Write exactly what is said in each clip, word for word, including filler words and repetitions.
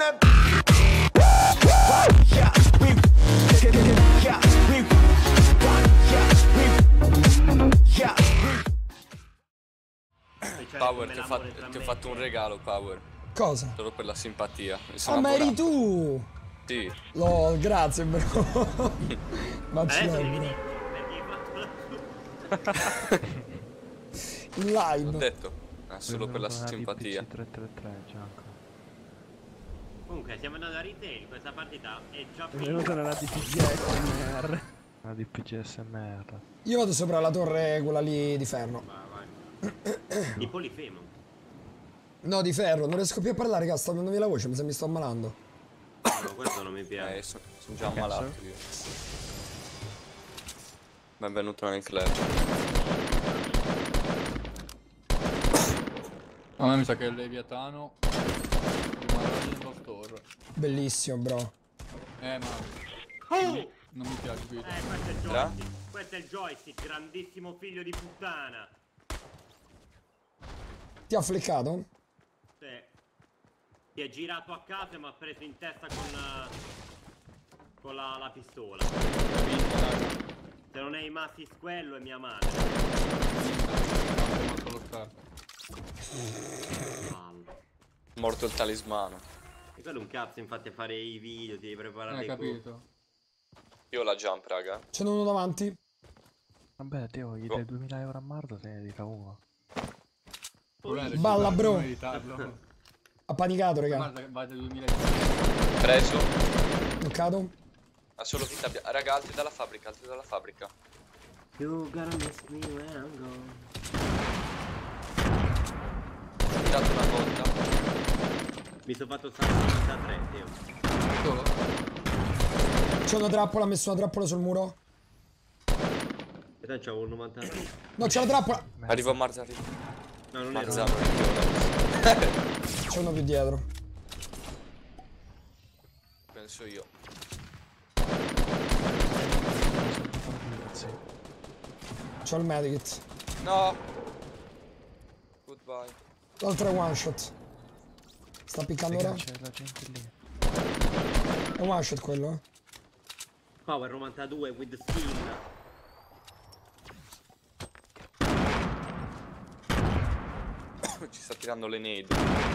them. Yeah, we, yeah, we, yeah, we. Power, ti ho, fatto, ti ho fatto un regalo, Power. Cosa? Solo per la simpatia. Ah, ma eri tu! Sì. Lol, grazie, bro. Ma ci Adesso bro. devi dire perché hai fatto la In live. L'ho detto. Ah, solo per la simpatia. tre tre tre, Gianco. Comunque siamo andati a retail, questa partita è già È venuta finita. nella D P G S M R. La D P G S M R. Io vado sopra la torre, quella lì di ferro. Vai, vai. Di Polifemo. No, di ferro, non riesco più a parlare, raga, sta andando via la voce, mi sa mi sto ammalando. No, questo non mi piace. Eh, sono son già ammalato io. Benvenuto nel club. A me mi sa che il Leviatano rimarrà nel Doctor. Bellissimo, bro. Eh, ma Oh! non mi piace qui. Eh, questo è il Tra? joystick. Questo è il joystick, grandissimo figlio di puttana. Ti ha fliccato? Sì. Si è girato a casa e mi ha preso in testa con la, con la, la pistola. Se non è i massi quello è mia madre. Molto lo scarto. Palle. Morto il talismano. E quello è un cazzo, infatti, a fare i video, ti devi preparare Hai dei capito? Io ho la jump, raga. Ce n'è uno davanti. Vabbè, Teo, gli dai duemila euro a Mardo se ne dica uno. Balla, bro. Meritarlo. Ha panicato, raga. Guarda che vale duemila. Preso. Toccato. Ha solo vita bianca. Raga, altri dalla fabbrica, altri dalla fabbrica. You gotta miss me when I'm gone. Ho dato una volta. Mi sono fatto novantatré, Teo. Solo? C'è una trappola, ha messo una trappola sul muro. E te c'avevo un novantatré. No, c'è la trappola. Arrivo a Marzari. No, non ero. Marzano. C'è uno più dietro. Penso io. C'ho il medikit. No. Goodbye. L'altro è one shot. Sta piccando ora? C'è la gente lì. È one shot quello, eh. Power novantadue with the skill. Ci sta tirando le nade.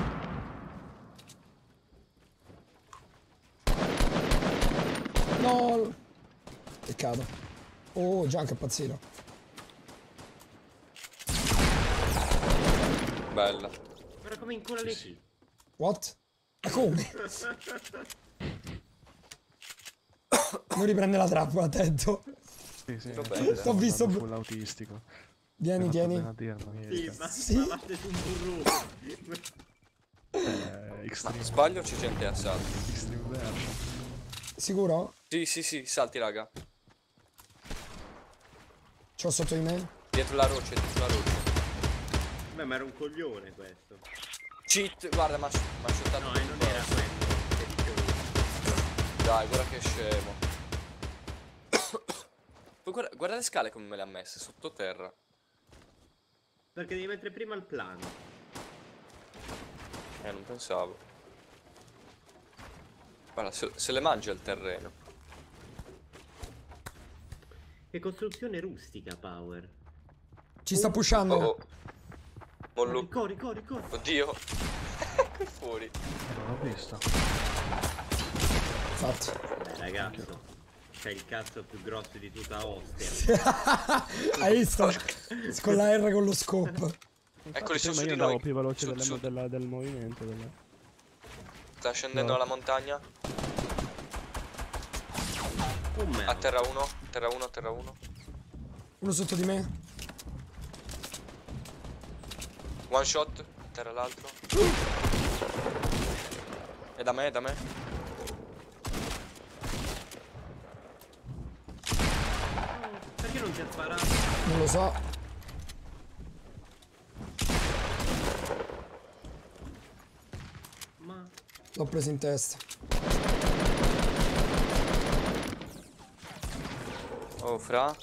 No. Peccato. Oh, Gianco è pazzino. Bella. Guarda come incola le kill. What? Ma come? Non riprende la trappola, attento. Sì, sì, Vabbè. T'ho visto. full autistico. Vieni, Hai fatto tieni. bene a dirlo, Sì, niente. ma Sì. ma vate su un burro. Eh, Ma extreme, sbaglio o c'è gente a salto? extreme version. Sicuro? Sì, sì, sì, salti, raga. C'ho sotto di me. Dietro la roccia, dietro la roccia. Beh, ma era un coglione questo. Cheat, guarda, ma ha shottato. No, e non era questo. Che dicevo. Dai, guarda che scemo. Poi guarda, guarda le scale come me le ha messe, sottoterra. Perché devi mettere prima il plano. Eh, non pensavo. Guarda, se, se le mangia il terreno. Che costruzione rustica, Power. Ci sta pushando. Oh, oh. Mollu. Corri, corri, corri. Oddio. Qui fuori. Eh, non l'ho visto. Fatto. Beh, ragazzo. C'è il cazzo più grosso di tutta Ostia. Hai visto? Con la R con lo scope. Eccoli su Prima su io di andavo noi. più veloce Su, della- su. della- del movimento. Della... Sta scendendo No. alla montagna. Oh A merda. terra uno, a terra uno, a terra uno. Uno sotto di me. One shot, a terra l'altro. E da me, è da me. Perché non ti ha sparato? Non lo so. Ma... L'ho preso in testa. Oh, fra.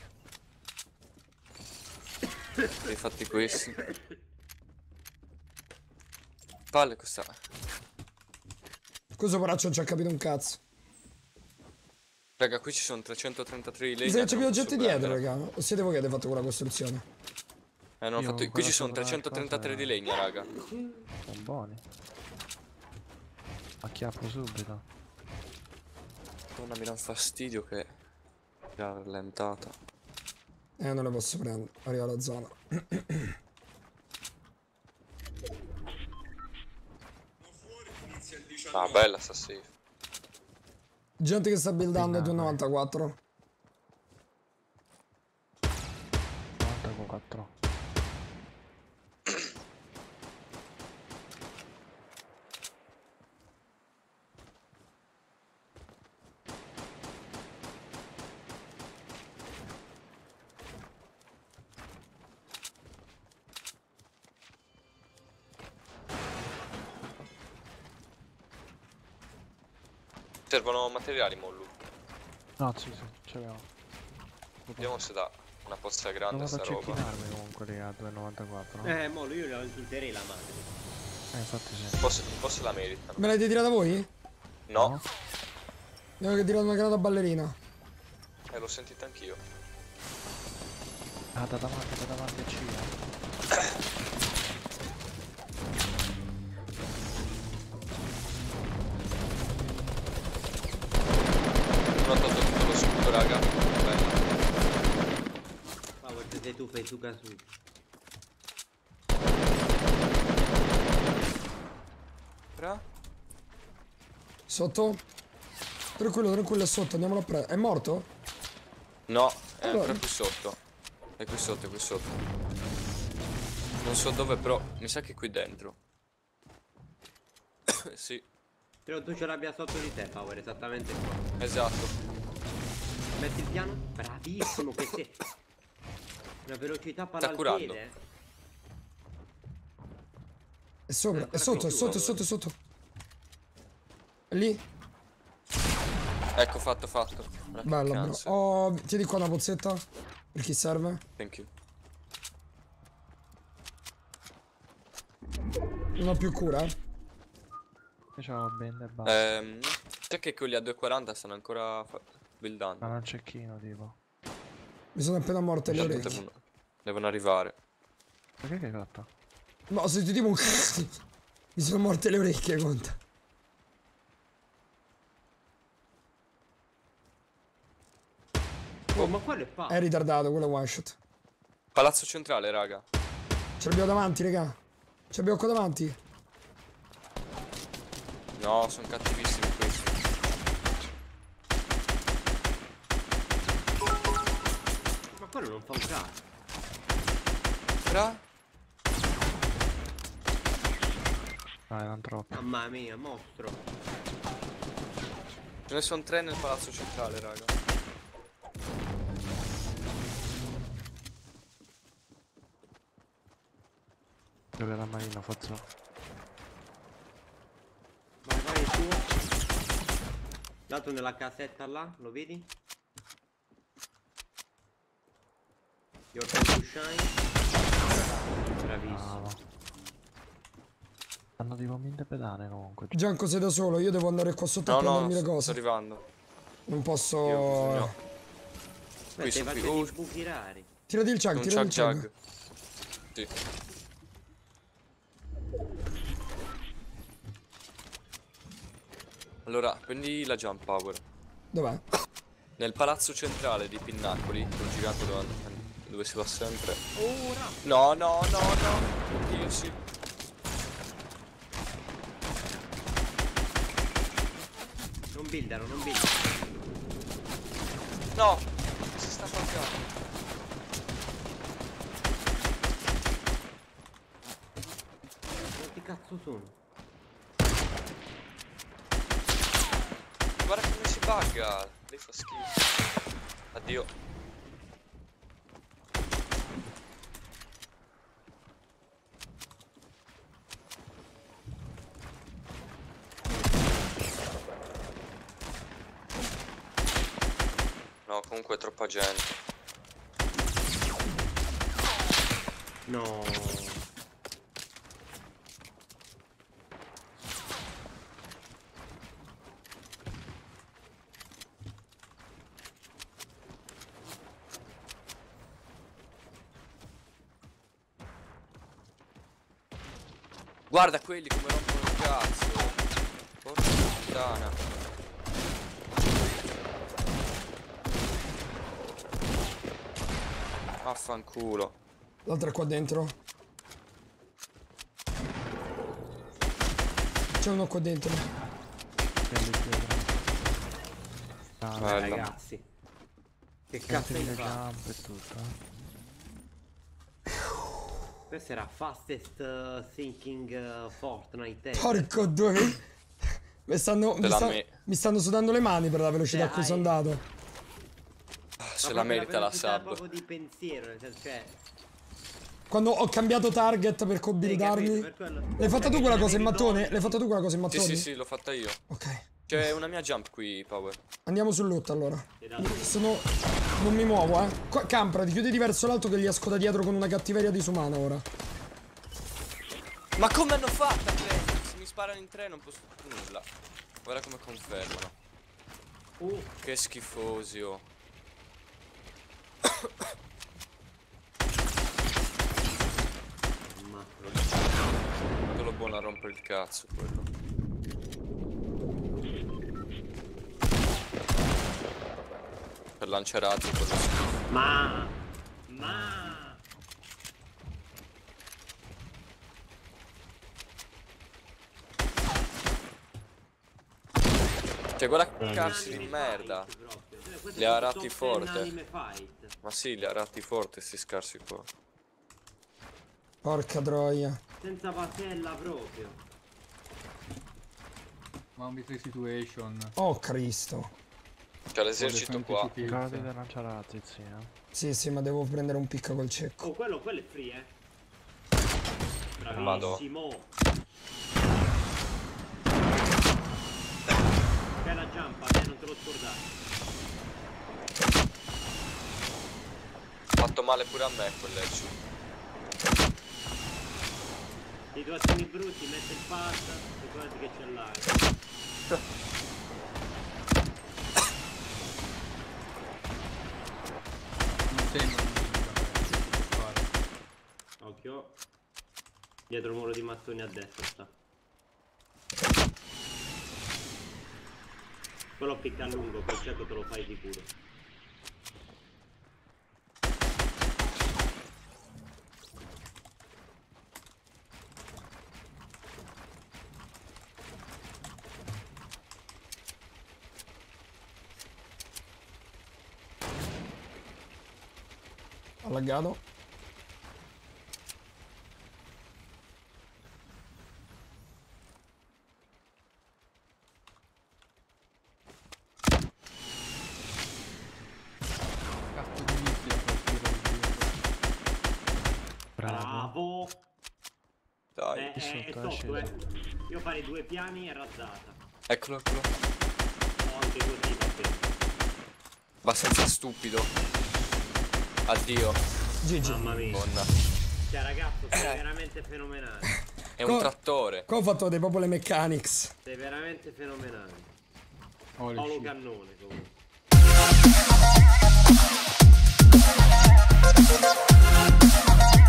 Hai fatti questi. Palle questa. Questo poraccio non ci ha capito un cazzo. Raga, qui ci sono trecentotrentatré di legna. Mi sa che c'è che più non gente posso dietro, prendere. raga. O siete voi che avete fatto quella costruzione? Eh, non ho Io fatto... Qui quella ci sono sopra la trecentotrentatré cosa- di legna, raga. Sono buoni. Acchiappo subito. Madonna, mi dà un fastidio che... Già rallentata. Eh, non le posso prendere. Arriva la zona. Ah, bella sta safe. Gente che sta buildando Pinnaco. due novantaquattro. novantaquattro. Servono materiali, Mollu. No, sì, sì, ce l'ho. Vediamo se dà una pozza grande Provo a sta roba. cecchinarmi comunque, raga, a due e novantaquattro. Eh, mo io la insulterei la madre. Eh, infatti sì. Forse, forse la meritano. Me l'avete tirata voi? No? Io che ho tirato una granata ballerina. Eh, l'ho sentita anch'io. Ah, da davanti, da davanti a C, eh. Non ho tolto tutto lo scudo, raga. Bella. Ma voglio se tu fai su casu. Ra? Sotto? Tranquillo, tranquillo, è sotto, andiamolo a prendere. È morto? No, è Allora. ancora qui sotto. È qui sotto, è qui sotto. Non so dove, però mi sa che è qui dentro. Sì, Credo tu ce l'abbia sotto di te, Power, esattamente qua. esatto. Metti il piano? Bravissimo che sei. Una velocità palla al curando. piede. È sopra, è ancora sotto, più è giù, sotto, è allora. sotto, è sotto. È lì? Ecco, fatto, fatto. Una Bello, bro. piccanza. Oh, tieni qua una pozzetta. Per chi serve? Thank you. Non ho più cura, eh. Io c'avevo bende e basta. Ehm, sai che quelli a due quaranta stanno ancora fa- buildando. Ma non cecchino, tipo. Mi sono appena morte le Tanto orecchie. devono, devono arrivare. Perché che hai fatto? No, ho sentito tipo un cazzo. Mi sono morte le orecchie, conta. Oh, ma quello è fa. È ritardato, quello è one shot. Palazzo centrale, raga. Ce l'abbiamo davanti, raga. Ce l'abbiamo qua davanti. No, sono cattivissimi questi. Ma quello non fa un cazzo. Ra? Ah, erano troppi. Mamma mia, mostro. Ce ne sono tre nel palazzo centrale, raga. Dove era Marino, Fazzo? Vai, vai su. Dato nella casetta là, lo vedi? Your time to shine. Bravissimo. Bravo. Stanno tipo mille pedane comunque. Gianco sei da solo, io devo andare qua sotto No, a no, prendermi le sto, cose. sto arrivando. Non posso. Io ho bisogno. Beh, Qui stai sono qui. facendo Uh, i buchi rari. Tirati il chug, un tirati il chug chug. chug. Sì. Allora, prendi la jump power. Dov'è? Nel palazzo centrale di Pinnacoli, quel gigante dove, dove si va sempre. Ora! No, no, no, no. Io sì. Non buildano, non buildano. No! Si sta buggando. Quanti cazzo sono? Guarda come si bugga. Lei fa schifo. Addio. No, comunque è troppa gente. No. Guarda quelli come rompono il cazzo. Porca puttana. Vaffanculo. L'altro è qua dentro. C'è uno qua dentro. Ah, Bella. Ragazzi. Che cazzo hai le fatto? jump e tutto. eh. Questo era fastest uh, thinking uh, Fortnite. eh. Porco due. Mi stanno, mi, la sta- me- mi stanno sudando le mani per la velocità a Cioè, cui hai- sono andato. Se Ma la proprio merita la velocità sub. proprio di pensiero, nel senso, cioè, Quando ho cambiato target per hai cobuildarmi. capito, per quello- L'hai fatta tu perché quella ce cosa in l'avevi mattone? pronta. L'hai fatta tu quella cosa in Sì, mattone? sì, sì, l'ho fatta io. Ok. C'è una mia jump qui, Power. Andiamo sul loot allora. Ti dà tutto. Sono... Non mi muovo, eh. Qua, Campra, ti chiudi verso l'alto che gli esco da dietro con una cattiveria disumana ora. Ma come hanno fatto a prendere? Se mi sparano in tre non posso fare nulla. Guarda come confermano. Uh, Che schifosi, oh. ma Quello buono a rompere il cazzo, quello. Per lanciarati, quello schifo. ma ma Cioè, guarda che cazzo di Anime merda. fight proprio. Cioè, questo Li è ha proprio ratti top forte. ten anime fight. Ma sì, li ha ratti forte sti scarsi qua. Porca troia. Senza pasella proprio. Mambi three situation. Oh Cristo. C'è l'esercito qua. Guarda da lanciare la zizzina. Sì, sì, ma devo prendere un picco col cecco. Oh, quello, quello è free, eh. Vado. Bravissimo. C'è la jump, eh, non te lo scordare. Ha fatto male pure a me quell'edge. Situazioni brutti, mette il pass, ricordati che c'è l'area. Non sembra fare. Occhio. Dietro il muro di mattoni a destra sta. Quello picca a lungo, quel cieco te lo fai sicuro. Ho laggato. Cazzo di missile a partire di Bravo! Dai. È, è, è sotto, è sotto, eh. sceso. Io farei due piani e razzata. Eccolo, eccolo. O anche così, va bene. Abbastanza stupido. Addio. G G. Mamma mia. Donna. Cioè, ragazzo, sei veramente fenomenale. È un Co- trattore. Qua ho fatto dei proprio le mechanics. Sei veramente fenomenale. Holy Paolo shit. Cannone, comunque. We'll be right back.